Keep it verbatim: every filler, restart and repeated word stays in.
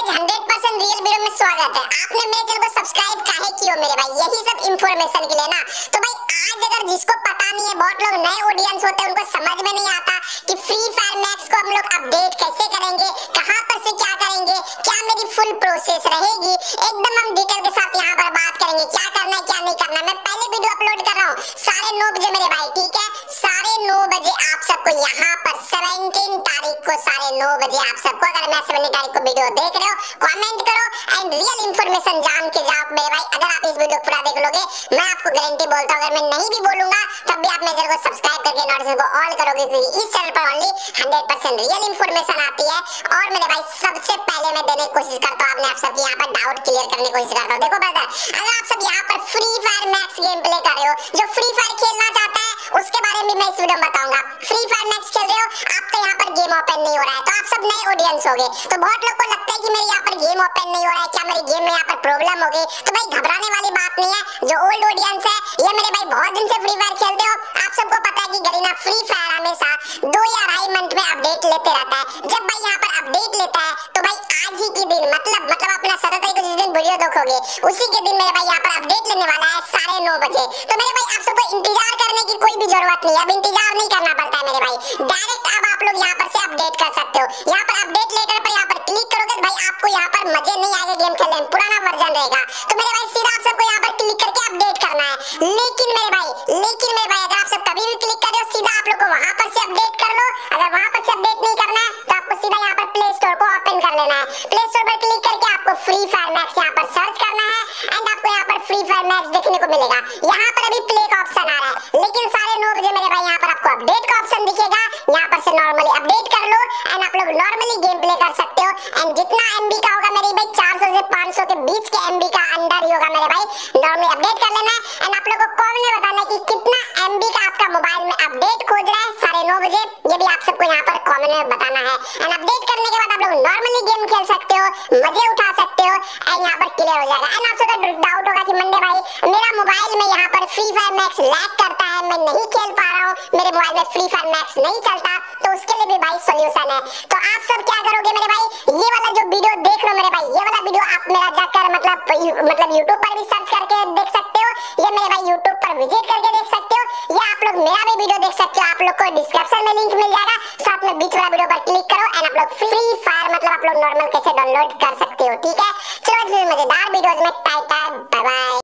Hundred percent real video में स्वागत है। आपने मेरे चैनल को सब्सक्राइब काहे किया मेरे भाई, यही सब इंफॉर्मेशन के लिए ना। तो भाई आज अगर जिसको पता नहीं है, बहुत लोग नए ऑडियंस होते हैं, उनको समझ में नहीं आता कि फ्री फायर मैक्स को हम लोग अपडेट कैसे करेंगे, कहां पर से क्या करेंगे, क्या मेरी फुल प्रोसेस रहेगी, एकदम हम डिटेल के साथ यहाँ पर बात करेंगे। क्या करना है क्या नहीं करना, मैं पहले वीडियो अपलोड कर रहा हूँ साढ़े नौ बजे मेरे भाई, ठीक है। साढ़े नौ बजे आप सबको यहाँ पर सत्रह तारीख को साढ़े नौ बजे आप सबको, अगर मैं सत्रह तारीख को वीडियो देख रहे हो, कमेंट करो एंड रियल इंफॉर्मेशन जान के जाओ मेरे भाई। अगर आप इस वीडियो पूरा देख लोगे, मैं आपको गारंटी बोलता हूँ, अगर मैं नहीं भी बोलूंगा तब भी आप मेरे चैनल को सब्सक्राइब करके नोटिफिकेशन को ऑल करोगे, क्योंकि इस चैनल पर only hundred percent real information आती है। और मेरे भाई सबसे पहले मैं देने की कोशिश करता हूँ, आपने आप सबके यहाँ पर डाउट क्लियर करने की कोशिश करता हूँ। देखो ब्रदर, अगर आप सब यहाँ पर Free Fire Max game play कर रहे हो, जो फ्री फायर खेलना चाहता है उसके बारे में मैं इस वीडियो में बताऊंगा। फ्री फायर मैक्स खेल रहे हो, आपका यहाँ पर गेम ओपन नहीं हो रहा है, तो आप सब नए ऑडियंस हो गए, तो बहुत लोग को लगता है कि मेरे यहाँ पर गेम ओपन नहीं हो रहा है, क्या मेरे गेम में यहाँ पर प्रॉब्लम हो गई। तो भाई घबराने वाली बात नहीं है। जो ओल्ड ऑडियंस है, ये मेरे भाई बहुत दिन से फ्री फायर खेलते हो, आप सबको पता है कि गरीना फ्री फायर हमेशा दो या अढ़ाई मंथ में अपडेट लेते रहता है। जब भाई यहाँ पर अपडेट लेता है तो भाई आज ही के दिन मतलब मतलब अपना सत्रह तारीख को जिस दिन वीडियो देखोगे उसी के दिन मेरे भाई यहाँ पर अपडेट लेने वाला है साढ़े नौ बजे। तो मेरे भाई आप सबको इंतजार करने की कोई भी जरूरत नहीं है, अब इंतजार नहीं करना पड़ता है मेरे भाई, डायरेक्ट अब आप लोग यहाँ पर से अपडेट कर सकते हो। यहाँ पर अपडेट लेटर पर यहाँ पर क्लिक करोगे तो भाई आपको यहाँ पर मजे नहीं आएगा गेम खेलने में, पुराना वर्जन रहेगा। तो मेरे भाई सीधा आप सबको यहाँ पर क्लिक करके अपडेट करना है। लेकिन मेरे भाई लेकिन मेरे भाई अगर आप सब कभी भी क्लिक कर रहे हो, सीधा आप लोग को वहां पर से अपडेट कर लो। अगर वहां पर से अपडेट नहीं करना है तो आपको सीधा यहाँ पर प्ले स्टोर को ओपन कर लेना है। प्ले स्टोर पर क्लिक करके आपको फ्री फायर मैक्स यहाँ पर सर्च करना है एंड आपको यहाँ पर फ्री फायर मैक्स देखने को मिलेगा। यहाँ पर अभी प्ले का ऑप्शन आ रहा है, लेकिन साढ़े नौ बजे मेरे भाई यहाँ पर आपको अपडेट का ऑप्शन दिखेगा। यहाँ पर से नॉर्मली अपडेट कर लो एंड आप लोग नॉर्मली गेम प्ले कर सकते हो। एंड जितना एमबी का होगा मेरे भाई चार सौ से पाँच सौ के बीच के एमबी का अंदर ही होगा मेरे भाई, नॉर्मली अपडेट कर लेना है। एंड आप लोगों को कमेंट में बताना कि कितना एमबी का आपका मोबाइल में अपडेट खोज रहा है साढ़े नौ बजे, ये भी आप सबको यहाँ पर कमेंट में बताना है। एंड अपडेट करने के बाद आप लोग नॉर्मली गेम खेल सकते हो, मजे उठा सकते हो एंड यहाँ पर क्लियर हो जाएगा। एंड आप सबका डाउट होगा कि मंडे भाई मेरा मोबाइल में यहाँ पर फ्री फायर मैक्स लैग करता है, मैं नहीं खेल पा रहा हूँ, मेरे मोबाइल में फ्री फायर मैक्स नहीं चलता, तो उसके लिए भी भाई सोल्यूशन है। तो आप सब क्या करोगे मेरे भाई, ये वाला जो वीडियो देख लो मेरे भाई, ये वाला वीडियो आप मेरा जाकर मतलब मतलब यूट्यूब पर भी सर्च करके देख सकते हो, ये मेरे भाई यूट्यूब पर विजिट करके देख सकते हो, या आप लोग मेरा भी वीडियो देख सकते हो। आप लोग को डिस्क्रिप्शन में लिंक मिल जाएगा, साथ में बीच वाला वीडियो पर क्लिक करो एंड आप लोग फ्री फायर मतलब आप लोग नॉर्मल कैसे डाउनलोड कर सकते हो, ठीक है। चलो मजेदार वीडियोज में टाटा बाय बाय।